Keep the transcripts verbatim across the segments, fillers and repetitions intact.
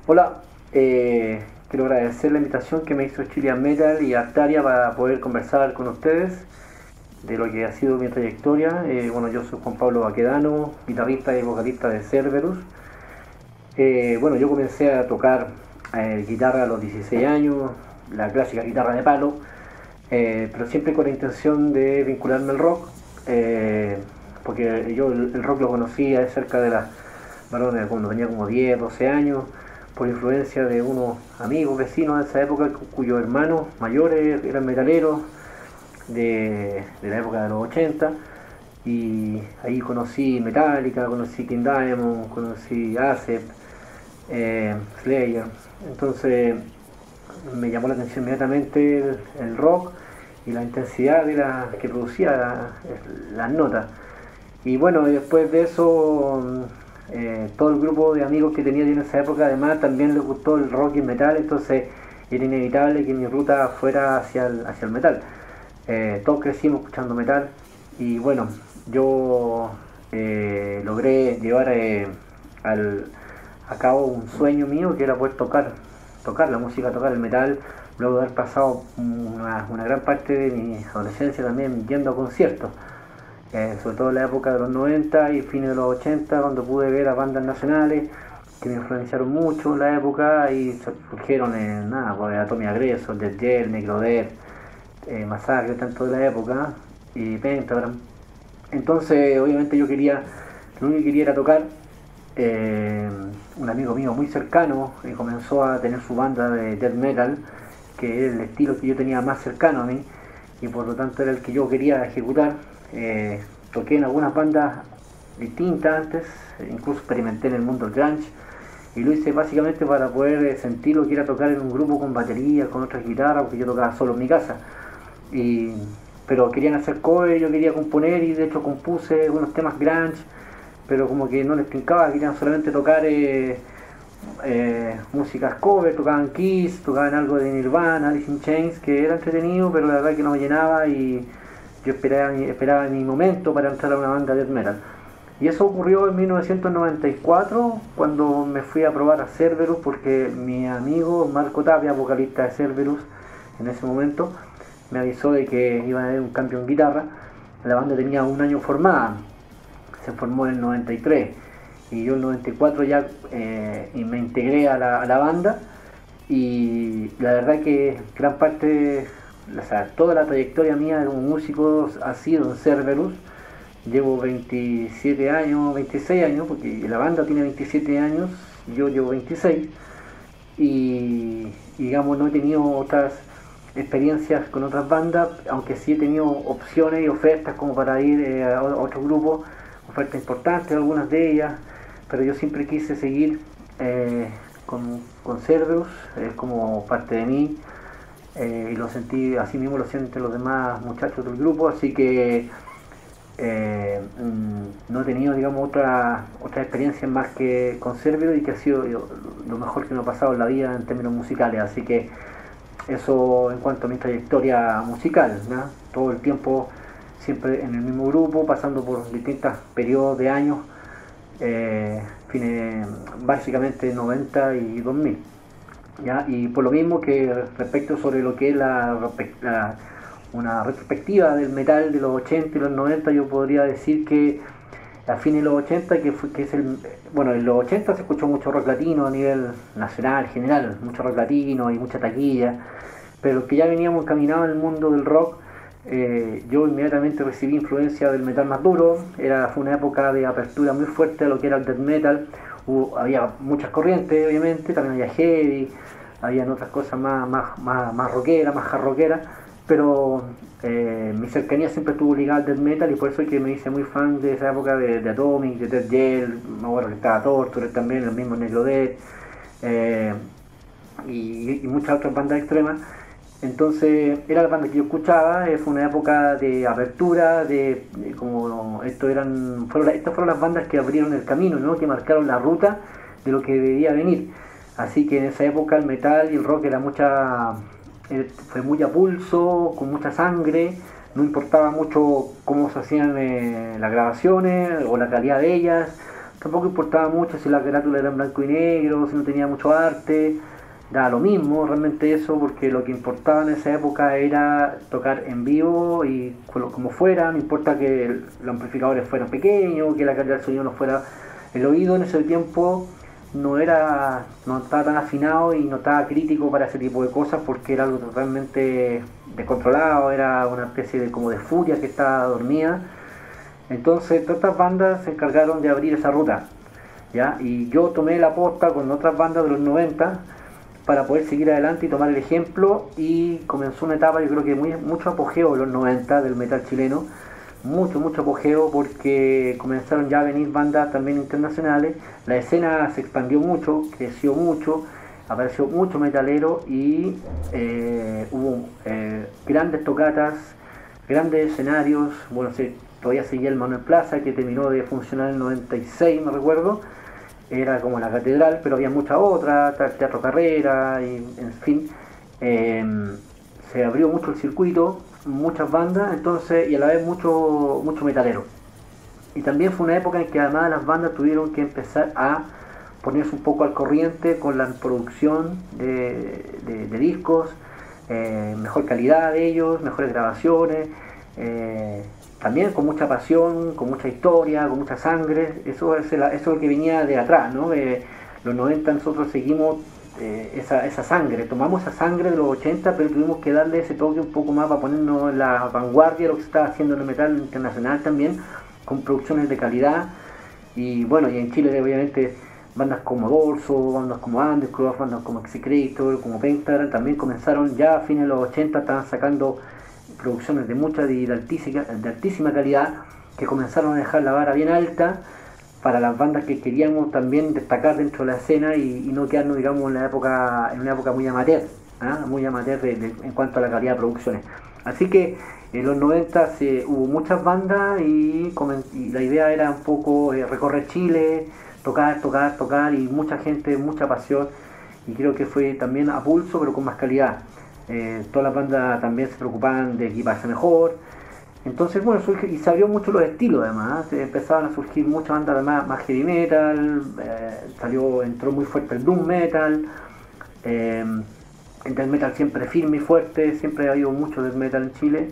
Hola, eh, quiero agradecer la invitación que me hizo Chilean Metal y Artaria para poder conversar con ustedes de lo que ha sido mi trayectoria. Eh, bueno, yo soy Juan Pablo Baquedano, guitarrista y vocalista de Cerberus. Eh, bueno, yo comencé a tocar eh, guitarra a los dieciséis años, la clásica guitarra de palo, eh, pero siempre con la intención de vincularme al rock, eh, porque yo el, el rock lo conocía de cerca de las varones cuando tenía como diez, doce años, por influencia de unos amigos, vecinos de esa época, cuyos hermanos mayores eran metaleros de, de la época de los ochenta, y ahí conocí Metallica, conocí King Diamond, conocí Acep, eh, Slayer. Entonces me llamó la atención inmediatamente el, el rock y la intensidad de la, que producía la, las notas. Y bueno, después de eso, eh, todo el grupo de amigos que tenía en esa época, además, también les gustó el rock y el metal, entonces era inevitable que mi ruta fuera hacia el, hacia el metal. Eh, todos crecimos escuchando metal y bueno, yo eh, logré llevar eh, al, a cabo un sueño mío que era poder tocar, tocar la música, tocar el metal, luego de haber pasado una, una gran parte de mi adolescencia también yendo a conciertos. Eh, sobre todo en la época de los noventa y fines de los ochenta, cuando pude ver a bandas nacionales que me influenciaron mucho en la época y surgieron en nada, pues, Atomic Aggressor, Death Gel, Necrodeath, eh, Masacre, tanto de la época, y Pentagram. Entonces, obviamente, yo quería, lo único que quería era tocar. Eh, un amigo mío muy cercano eh, comenzó a tener su banda de death metal, que era el estilo que yo tenía más cercano a mí, y por lo tanto era el que yo quería ejecutar. Eh, toqué en algunas bandas distintas antes, incluso experimenté en el mundo del grunge y lo hice básicamente para poder sentir lo que era tocar en un grupo con batería, con otras guitarras, porque yo tocaba solo en mi casa. Y, pero querían hacer cover, yo quería componer y de hecho compuse unos temas grunge, pero como que no les tincaba, querían solamente tocar eh, eh, músicas cover, tocaban Kiss, tocaban algo de Nirvana, Alice in Chains, que era entretenido, pero la verdad que no me llenaba y yo esperaba, esperaba mi momento para entrar a una banda de death metal. Y eso ocurrió en mil novecientos noventa y cuatro, cuando me fui a probar a Cerberus, porque mi amigo Marco Tapia, vocalista de Cerberus en ese momento, me avisó de que iba a haber un cambio en guitarra. La banda tenía un año formada, se formó en el noventa y tres, y yo en el noventa y cuatro ya eh, y me integré a la, a la banda, y la verdad que gran parte, o sea, toda la trayectoria mía como músico ha sido en Cerberus. Llevo veintisiete años, veintiséis años, porque la banda tiene veintisiete años, yo llevo veintiséis, y digamos no he tenido otras experiencias con otras bandas, aunque sí he tenido opciones y ofertas como para ir eh, a otros grupos, ofertas importantes, algunas de ellas, pero yo siempre quise seguir eh, con, con Cerberus, es como parte de mí, eh, y lo sentí, así mismo lo sienten los demás muchachos del grupo, así que eh, mm, no he tenido, digamos, otra, otra experiencia más que con Cerberus, y que ha sido yo, lo mejor que me ha pasado en la vida en términos musicales, así que eso en cuanto a mi trayectoria musical, ¿no? Todo el tiempo siempre en el mismo grupo, pasando por distintos periodos de años, eh, fines, básicamente noventa y dos mil. ¿Ya? Y por lo mismo que respecto sobre lo que es la, la, una retrospectiva del metal de los ochenta y los noventa, yo podría decir que a fines de los ochenta, que, fue, que es el, bueno, en los ochenta se escuchó mucho rock latino a nivel nacional, general, mucho rock latino y mucha taquilla, pero que ya veníamos encaminados en el mundo del rock. Eh, yo inmediatamente recibí influencia del metal más duro, era, fue una época de apertura muy fuerte a lo que era el death metal. Hubo, había muchas corrientes, obviamente, también había heavy, habían otras cosas más, más, más, más rockeras, más hard rockeras, pero eh, mi cercanía siempre estuvo ligada al death metal, y por eso es que me hice muy fan de esa época de, de Atomic, de Death Gel, me acuerdo que estaba Torture también, el mismo Necrodeath, eh, y, y muchas otras bandas extremas. Entonces era la banda que yo escuchaba, eh, fue una época de apertura, de, de como esto eran, fueron, estas fueron las bandas que abrieron el camino, ¿no? Que marcaron la ruta de lo que debía venir. Así que en esa época el metal y el rock era mucha, eh, fue muy a pulso, con mucha sangre, no importaba mucho cómo se hacían eh, las grabaciones o la calidad de ellas, tampoco importaba mucho si la carátula era en blanco y negro, si no tenía mucho arte, da lo mismo realmente eso, porque lo que importaba en esa época era tocar en vivo y como fuera, no importa que los amplificadores fueran pequeños, que la calidad del sonido no fuera. El oído en ese tiempo no era, no estaba tan afinado y no estaba crítico para ese tipo de cosas, porque era algo totalmente descontrolado, era una especie de como de furia que estaba dormida. Entonces todas estas bandas se encargaron de abrir esa ruta, ¿ya? Y yo tomé la posta con otras bandas de los noventa para poder seguir adelante y tomar el ejemplo, y comenzó una etapa, yo creo que muy, mucho apogeo en los noventa del metal chileno, mucho, mucho apogeo, porque comenzaron ya a venir bandas también internacionales, la escena se expandió mucho, creció mucho, apareció mucho metalero y eh, hubo eh, grandes tocatas, grandes escenarios. Bueno, sí, todavía seguía el Manuel Plaza, que terminó de funcionar en el noventa y seis, me recuerdo, era como la catedral, pero había muchas otras, Teatro Carrera, y en fin, eh, se abrió mucho el circuito, muchas bandas, entonces, y a la vez mucho, mucho metalero. Y también fue una época en que además las bandas tuvieron que empezar a ponerse un poco al corriente con la producción de, de, de discos, eh, mejor calidad de ellos, mejores grabaciones, eh, también con mucha pasión, con mucha historia, con mucha sangre. Eso es, el, eso es lo que venía de atrás, ¿no? Eh, los noventa nosotros seguimos eh, esa, esa sangre, tomamos esa sangre de los ochenta, pero tuvimos que darle ese toque un poco más para ponernos en la vanguardia de lo que se estaba haciendo en el metal internacional también, con producciones de calidad. Y bueno, y en Chile obviamente bandas como Dorso, bandas como Undercroft, bandas como Execrator, como Pentagram, también comenzaron ya a fines de los ochenta, estaban sacando producciones de mucha y de altísima, de altísima calidad, que comenzaron a dejar la vara bien alta para las bandas que queríamos también destacar dentro de la escena, y, y no quedarnos, digamos, en la época, en una época muy amateur, ¿eh? muy amateur de, de, en cuanto a la calidad de producciones. Así que en los noventa se, hubo muchas bandas y, y la idea era un poco eh, recorrer Chile, tocar, tocar, tocar, y mucha gente, mucha pasión, y creo que fue también a pulso, pero con más calidad. Eh, todas las bandas también se preocupaban de equiparse mejor. Entonces, bueno, surge, y se abrió mucho los estilos además, ¿eh? Empezaban a surgir muchas bandas además más heavy metal, eh, salió, entró muy fuerte el doom metal, eh, el death metal siempre firme y fuerte, siempre ha habido mucho death metal en Chile,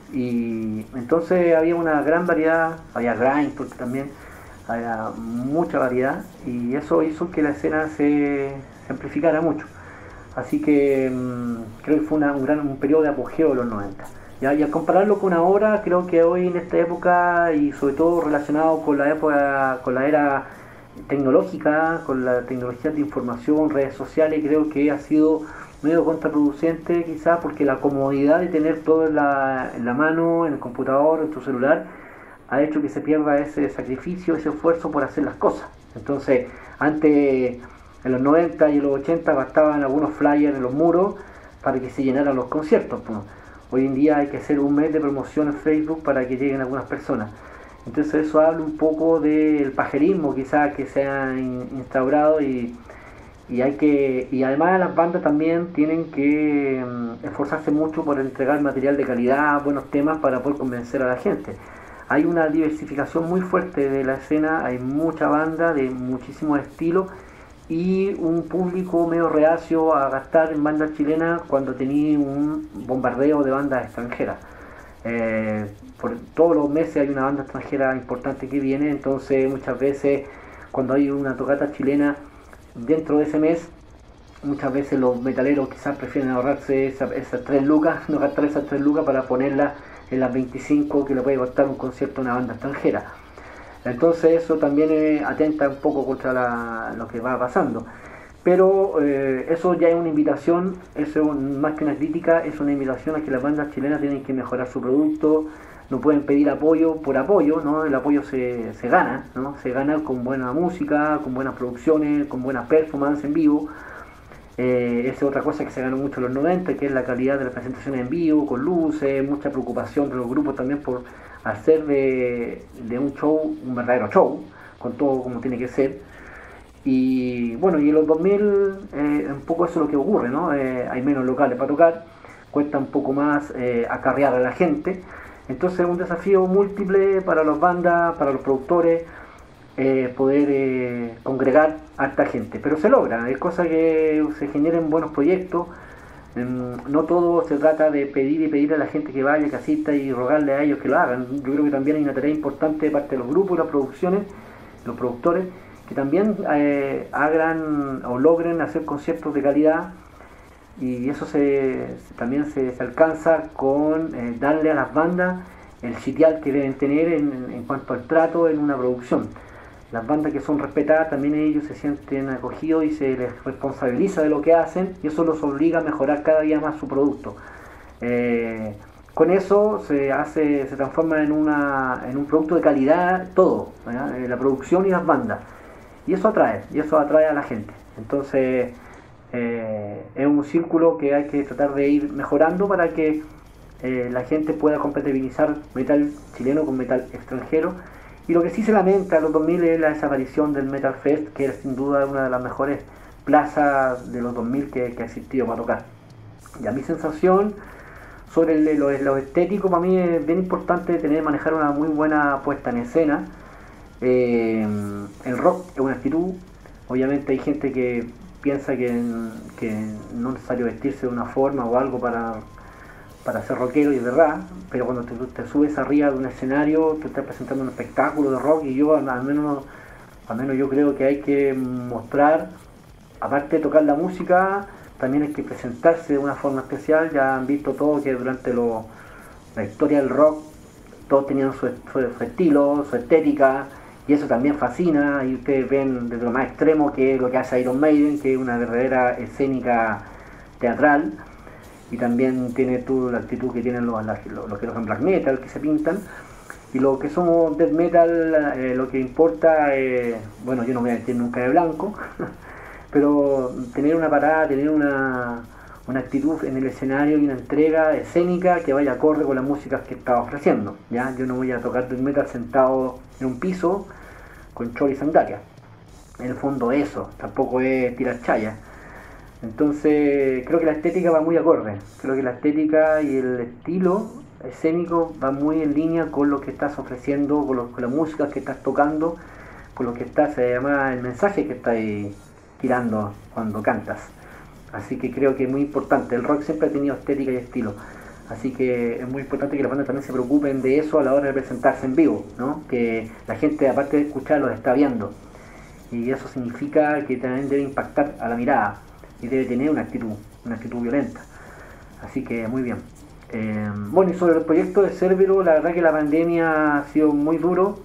y entonces había una gran variedad, había grind porque también había mucha variedad, y eso hizo que la escena se, se amplificara mucho. Así que mmm, creo que fue una, un gran un periodo de apogeo de los noventa. ¿Ya? Y al compararlo con ahora, creo que hoy en esta época, y sobre todo relacionado con la época, con la era tecnológica, con la tecnología de información, redes sociales, creo que ha sido medio contraproducente quizás, porque la comodidad de tener todo en la, en la mano, en el computador, en tu celular, ha hecho que se pierda ese sacrificio, ese esfuerzo por hacer las cosas. Entonces, antes, en los noventa y en los ochenta, bastaban algunos flyers en los muros para que se llenaran los conciertos, pues. Hoy en día hay que hacer un mes de promoción en Facebook para que lleguen algunas personas. Entonces eso habla un poco del pajerismo quizás que se ha instaurado, y, y hay que y además las bandas también tienen que um, esforzarse mucho por entregar material de calidad, buenos temas, para poder convencer a la gente. Hay una diversificación muy fuerte de la escena, hay mucha banda de muchísimos estilos, y un público medio reacio a gastar en bandas chilenas cuando tenía un bombardeo de bandas extranjeras. Eh, por todos los meses hay una banda extranjera importante que viene, entonces muchas veces cuando hay una tocata chilena dentro de ese mes, muchas veces los metaleros quizás prefieren ahorrarse esa, esas tres lucas, no gastar esas tres lucas para ponerlas en las veinticinco que le puede costar un concierto a una banda extranjera. Entonces eso también eh, atenta un poco contra la, lo que va pasando. Pero eh, eso ya es una invitación, eso es un, más que una crítica, es una invitación a que las bandas chilenas tienen que mejorar su producto, no pueden pedir apoyo por apoyo, ¿no? El apoyo se, se gana, ¿no? Se gana con buena música, con buenas producciones, con buenas performances en vivo. Eh, esa es otra cosa que se ganó mucho en los noventa, que es la calidad de las presentaciones en vivo, con luces, mucha preocupación de los grupos también por hacer de, de un show un verdadero show, con todo como tiene que ser. Y bueno, y en los dos mil eh, un poco eso es lo que ocurre, ¿no? Eh, hay menos locales para tocar, cuesta un poco más eh, acarrear a la gente, entonces es un desafío múltiple para las bandas, para los productores, eh, poder eh, congregar a esta gente. Pero se logra, es cosa que se generen buenos proyectos. No todo se trata de pedir y pedir a la gente que vaya, que asista y rogarle a ellos que lo hagan. Yo creo que también hay una tarea importante de parte de los grupos y las producciones, los productores, que también eh, hagan o logren hacer conciertos de calidad, y eso se, también se, se alcanza con eh, darle a las bandas el sitial que deben tener en, en cuanto al trato en una producción. Las bandas que son respetadas, también ellos se sienten acogidos y se les responsabiliza de lo que hacen, y eso los obliga a mejorar cada día más su producto. Eh, con eso se hace, se transforma en, una, en un producto de calidad todo, ¿verdad? La producción y las bandas. Y eso atrae, y eso atrae a la gente. Entonces eh, es un círculo que hay que tratar de ir mejorando para que eh, la gente pueda compatibilizar metal chileno con metal extranjero. Y lo que sí se lamenta en los dos mil es la desaparición del Metal Fest, que era sin duda una de las mejores plazas de los dos mil que, que ha existido para tocar. Y a mi sensación sobre el, lo, lo estético, para mí es bien importante tener, manejar una muy buena puesta en escena. Eh, el rock es una actitud. Obviamente hay gente que piensa que, que no es necesario vestirse de una forma o algo para... para ser rockero, y es verdad, pero cuando te, te subes arriba de un escenario, te estás presentando un espectáculo de rock, y yo al menos, al menos yo creo que hay que mostrar, aparte de tocar la música, también hay que presentarse de una forma especial. Ya han visto todo que durante lo, la historia del rock, todos tenían su, su, su estilo, su estética, y eso también fascina, y ustedes ven desde lo más extremo que es lo que hace Iron Maiden, que es una verdadera escénica teatral. Y también tiene tú la actitud que tienen los, los, los que son black metal, que se pintan. Y los que somos death metal, eh, lo que importa, eh, bueno, yo no me voy a vestir nunca de blanco, pero tener una parada, tener una, una actitud en el escenario y una entrega escénica que vaya acorde con las músicas que estaba ofreciendo. ¿Ya? Yo no voy a tocar death metal sentado en un piso con chor y sandalia. En el fondo eso, tampoco es tirar chaya. Entonces creo que la estética va muy acorde, creo que la estética y el estilo escénico va muy en línea con lo que estás ofreciendo, con, lo, con la música que estás tocando, con lo que estás, se llama el mensaje que estás tirando cuando cantas. Así que creo que es muy importante, el rock siempre ha tenido estética y estilo, así que es muy importante que las bandas también se preocupen de eso a la hora de presentarse en vivo, ¿no? Que la gente, aparte de escucharlos, está viendo, y eso significa que también debe impactar a la mirada y debe tener una actitud, una actitud violenta. Así que muy bien. Eh, bueno, y sobre el proyecto de Cerbero, la verdad que la pandemia ha sido muy duro,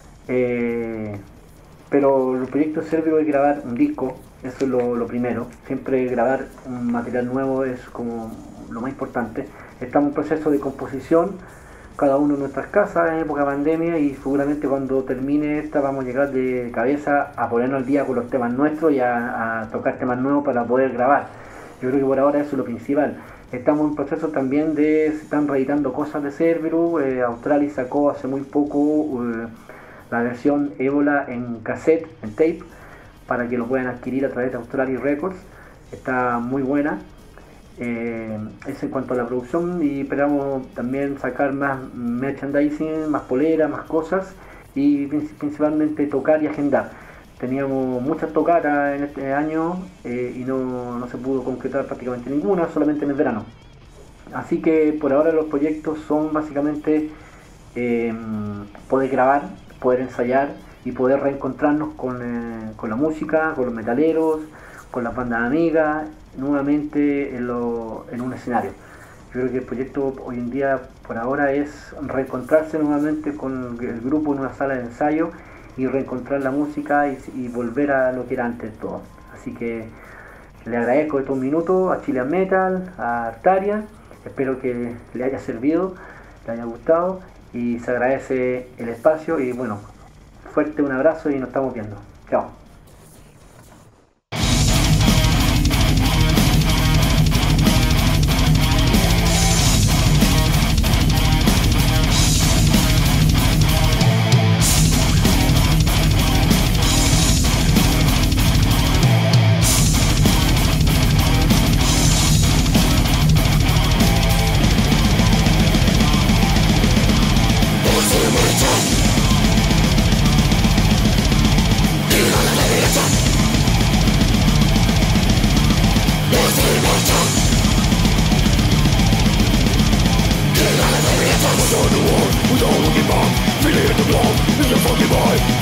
eh, pero el proyecto de Cerbero es grabar un disco, eso es lo, lo primero. Siempre grabar un material nuevo es como lo más importante. Estamos en proceso de composición, cada uno en nuestras casas en época de pandemia, y seguramente cuando termine esta vamos a llegar de cabeza a ponernos al día con los temas nuestros y a, a tocar temas nuevos para poder grabar. Yo creo que por ahora eso es lo principal. Estamos en proceso también de, se están reeditando cosas de Cerbero. eh, Australis sacó hace muy poco eh, la versión Ébola en cassette, en tape, para que lo puedan adquirir a través de Australis Records. Está muy buena. Eh, es en cuanto a la producción, y esperamos también sacar más merchandising, más polera, más cosas, y principalmente tocar y agendar. Teníamos muchas tocatas en este año eh, y no, no se pudo concretar prácticamente ninguna, solamente en el verano. Así que por ahora los proyectos son básicamente eh, poder grabar, poder ensayar y poder reencontrarnos con, eh, con la música, con los metaleros, con las bandas amigas, nuevamente en, lo, en un escenario. Yo creo que el proyecto hoy en día, por ahora, es reencontrarse nuevamente con el grupo en una sala de ensayo y reencontrar la música y, y volver a lo que era antes de todo. Así que le agradezco estos minutos a Chilean Metal, a Artaria, espero que le haya servido, le haya gustado, y se agradece el espacio, y bueno, fuerte un abrazo y nos estamos viendo. Chao.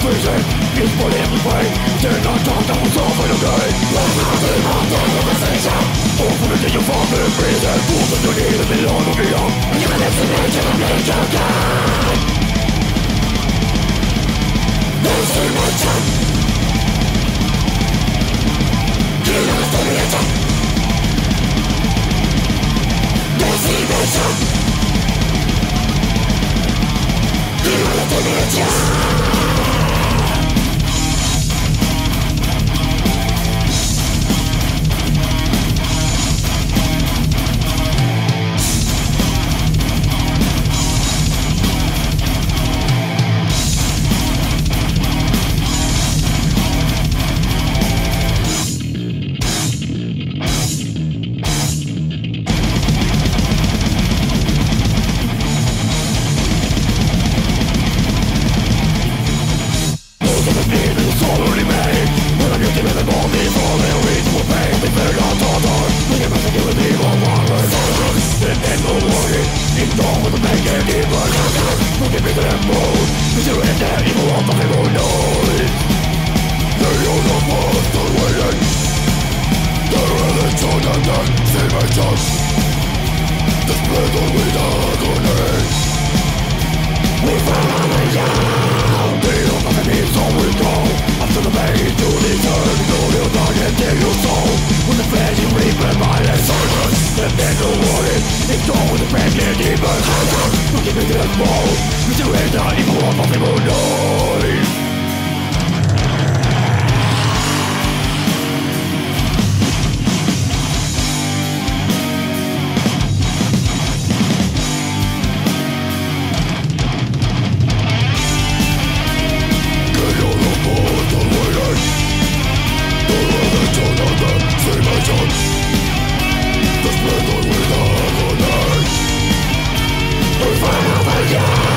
We follow the